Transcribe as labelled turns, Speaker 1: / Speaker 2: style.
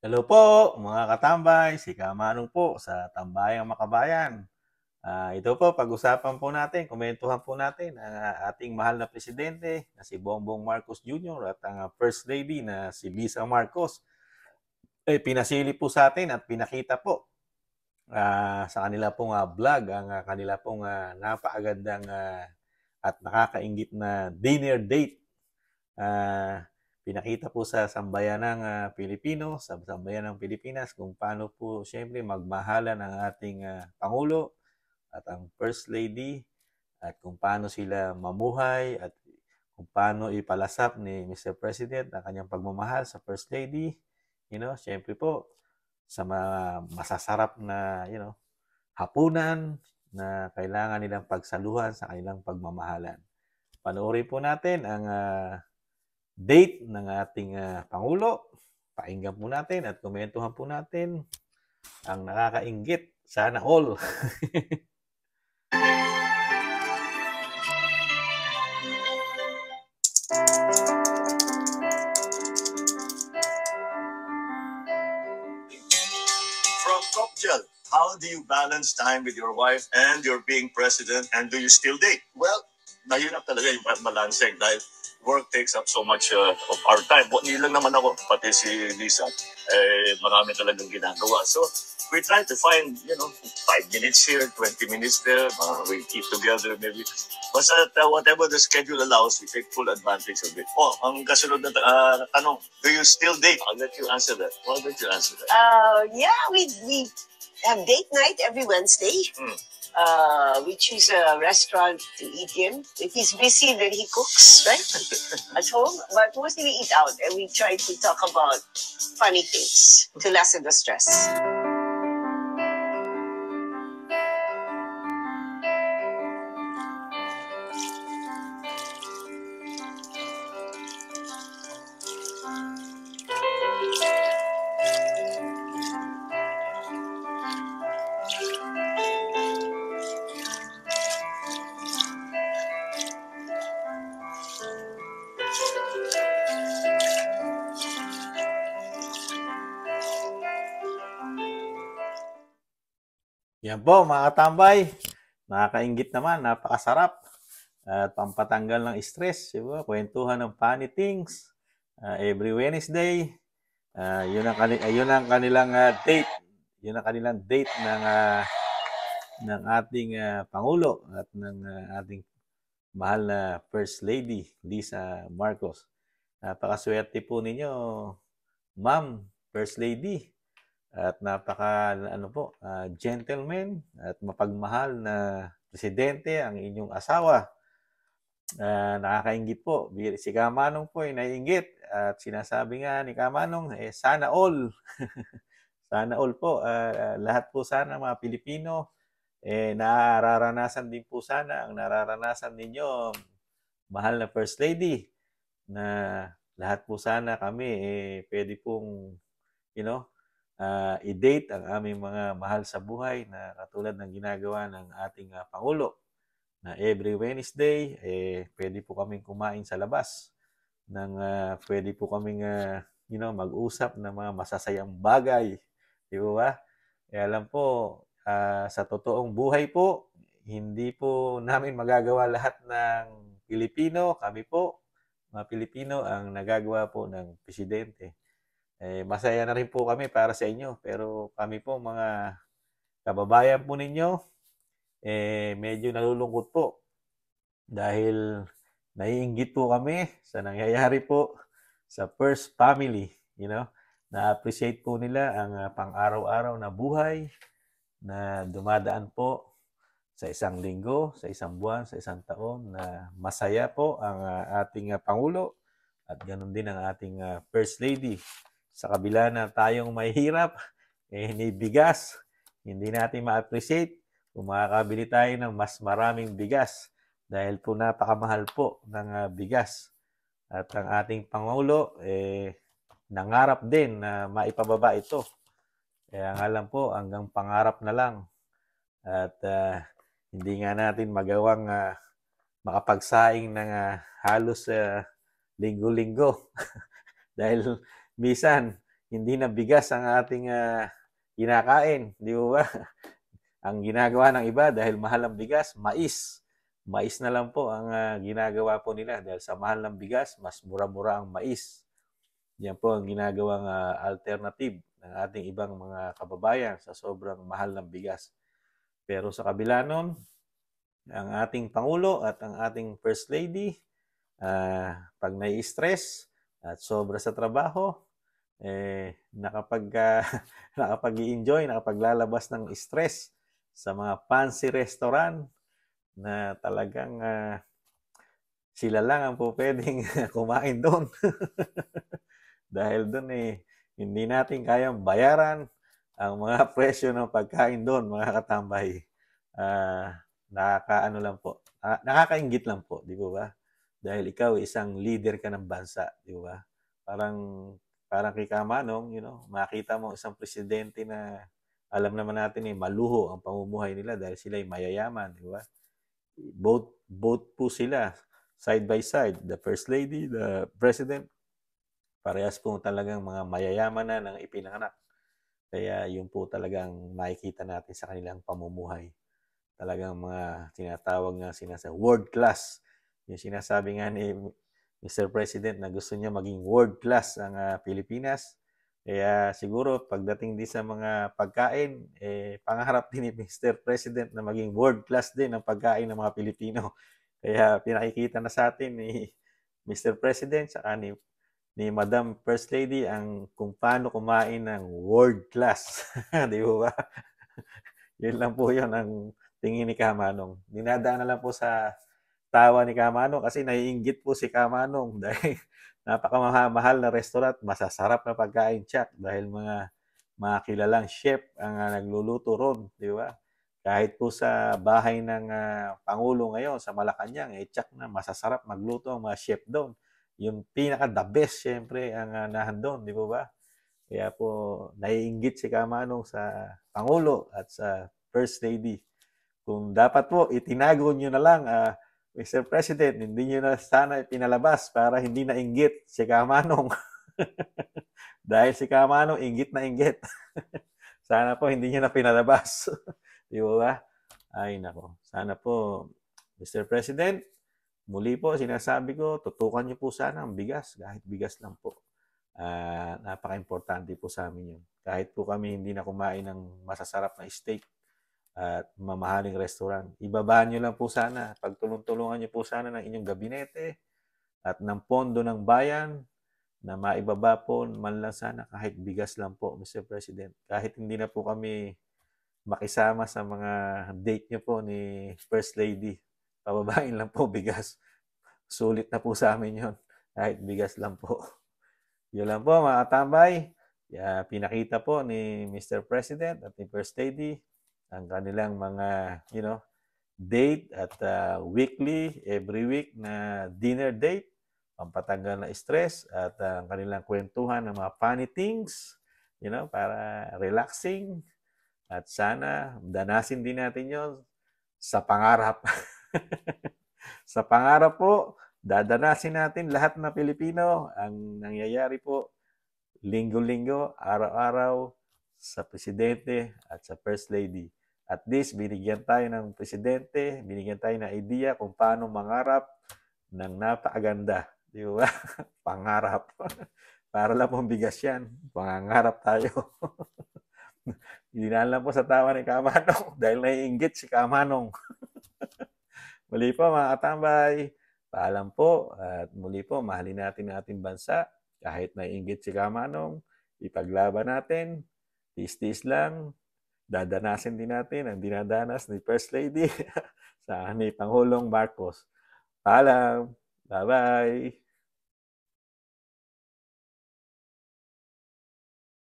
Speaker 1: Hello po mga katambay, si Kamanong po sa Tambayang Makabayan. Ito po, pag-usapan po natin, komentuhan po natin ang ating mahal na presidente na si Bongbong Marcos Jr. at ang First Lady na si Lisa Marcos. Pinasili po sa atin at pinakita po sa kanila pong vlog ang kanila pong napakagandang at nakakaingit na dinner date. Ah, Pinakita po sa sambayanang Pilipino, sa sambayanang Pilipinas kung paano po siyempre magmahalan ang ating Pangulo at ang First Lady at kung paano sila mamuhay at kung paano ipalasap ni Mr. President ang kanyang pagmamahal sa First Lady. Siyempre po sa masasarap na, hapunan na kailangan nilang pagsaluhan sa kanilang pagmamahalan. Panoorin po natin ang date ng ating Pangulo. Pakinggan po natin at komentuhan po natin ang nakakainggit. Sana all.
Speaker 2: From Cocktail, how do you balance time with your wife and your being president, and do you still date? Well, mahirap talaga yung balancing dahil work takes up so much of our time. Hindi lang naman ako, pati si Lisa, marami talagang ginagawa. So, we try to find, 5 minutes here, 20 minutes there. We keep together maybe. Basta whatever the schedule allows, we take full advantage of it. Oh, ang kasunod na tanong, do you still date? I'll let you answer that. Why don't you answer that?
Speaker 3: Yeah, we have date night every Wednesday. We choose a restaurant to eat in. If he's busy, then he cooks, right? At home. But mostly we eat out and we try to talk about funny things to lessen the stress.
Speaker 1: Yan po mga katambay. Nakakaingit naman, napakasarap. At pampatanggal ng stress, diba? Kwentuhan ng funny things. Every Wednesday. Yun ang kanilang date. Yun ang kanilang date ng ating Pangulo at ng ating mahal na First Lady, Lisa Marcos. Napakaswerte po ninyo, Ma'am, First Lady. At gentleman at mapagmahal na presidente ang inyong asawa. Nakakaingit po. Si Kamanong po ay naiingit at sinasabi nga ni Kamanong, sana all. Sana all po. Lahat po sana mga Pilipino, nararanasan din po sana ang nararanasan ninyo, mahal na First Lady, na lahat po sana kami pwede pong, i-date ang aming mga mahal sa buhay na katulad ng ginagawa ng ating Pangulo na every Wednesday, pwede po kaming kumain sa labas pwede po kaming mag-usap ng mga masasayang bagay. Di ba? Alam po, sa totoong buhay po, hindi po namin magagawa lahat ng Pilipino. Kami po, mga Pilipino, ang nagagawa po ng presidente. Masaya na rin po kami para sa inyo. Pero kami po, mga kababayan po ninyo, medyo nalulungkot po. Dahil naiinggit po kami sa nangyayari po sa First Family. Na-appreciate po nila ang pang-araw-araw na buhay na dumadaan po sa isang linggo, sa isang buwan, sa isang taon na masaya po ang ating Pangulo at ganoon din ang ating First Lady. Sa kabila na tayong mahihirap, ni bigas, hindi natin ma-appreciate kung makakabili tayo ng mas maraming bigas dahil po napakamahal po ng bigas. At ang ating Pangulo, nangarap din na maipababa ito. Kaya nga lang po, hanggang pangarap na lang. At hindi nga natin magawang makapagsaing ng halos linggo-linggo. Dahil minsan, hindi na bigas ang ating kinakain, di ba? Ang ginagawa ng iba dahil mahal ang bigas, mais. Mais na lang po ang ginagawa po nila dahil sa mahal ng bigas, mas mura-mura ang mais. Yan po ang ginagawang alternative ng ating ibang mga kababayan sa sobrang mahal ng bigas. Pero sa kabila nun, ang ating Pangulo at ang ating First Lady, pag nai-stress at sobra sa trabaho, nakapag-i-enjoy, nakapaglalabas ng stress sa mga fancy restaurant na talagang sila lang ang po pwedeng kumain doon. Dahil doon hindi natin kayang bayaran ang mga presyo ng pagkain doon, mga katambay. Nakakaano lang po, nakakainggit lang po, di ba? Dahil ikaw isang leader ka ng bansa, di ba? Parang kay Kamanong, makita mo isang presidente na alam naman natin maluho ang pamumuhay nila dahil sila ay mayayaman, di ba? Both po sila side by side, the First Lady, the President, parehas po talagang mga mayayaman na ng ipinanganak. Kaya yun po talagang makikita natin sa kanilang pamumuhay. Talagang mga tinatawag nga world class. Yung sinasabi nga ni Mr. President na gusto niya maging world class ang Pilipinas. Kaya siguro pagdating din sa mga pagkain, pangarap din ni Mr. President na maging world class din ang pagkain ng mga Pilipino. Kaya pinakikita na sa atin ni Mr. President saka ni Madam First Lady ang kung paano kumain ng world class. Di ba? Yun lang po yun ang tingin ni Kamanong. Dinadaan na lang po sa tawa ni Kamanong kasi naiinggit po si Kamanong dahil napakamahal na restaurant, masasarap na pagkain tiyak dahil mga kilalang chef ang nagluluto ron, di ba? Kahit po sa bahay ng Pangulo ngayon sa Malacanang, tiyak na masasarap magluto ang mga chef doon. Yung pinaka-the best, syempre, ang nahandon, di ba? Kaya po, naiinggit si Kamanong sa Pangulo at sa First Lady. Kung dapat po, itinago nyo na lang, Mr. President, hindi nyo na sana pinalabas para hindi na inggit si Kamanong. Dahil si Kamanong, inggit na inggit. Sana po, hindi nyo na pinalabas. Di ba? Ay, nako. Sana po, Mr. President, muli po, sinasabi ko, tutukan niyo po sana ang bigas. Kahit bigas lang po. Napaka-importante po sa amin yun. Kahit po kami hindi na kumain ng masasarap na steak at mamahaling restaurant. Ibabaan niyo lang po sana. Pagtulong-tulungan niyo po sana ng inyong gabinete at ng pondo ng bayan na maibaba po man lang sana kahit bigas lang po, Mr. President. Kahit hindi na po kami makisama sa mga date niyo po ni First Lady. Pababain lang po bigas. Sulit na po sa amin yun. Kahit bigas lang po. Yun lang po mga katambay. Pinakita po ni Mr. President at ni First Lady ang kanilang mga, date at weekly, every week na dinner date, pampatanggal na stress at ang kanilang kwentuhan ng mga funny things, para relaxing. At sana danasin din natin yon sa pangarap. Sa pangarap po, dadanasin natin lahat na Pilipino ang nangyayari po linggo-linggo, araw-araw sa Presidente at sa First Lady. At least, binigyan tayo ng Presidente, binigyan tayo ng idea kung paano mangarap ng napakaganda. Di ba? Pangarap. Para lang pong bigas yan. Pangarap tayo. Dinaan lang po sa tawa ni Kamanong dahil naiinggit si Kamanong. Muli po mga katambay, paalam po at muli po mahalin natin ang ating bansa kahit naiinggit si Kamanong, ipaglaban natin, tis-tis lang, dadanasin din natin ang dinadanas ni First Lady sa ni Pangulong Marcos. Paalam! Bye-bye!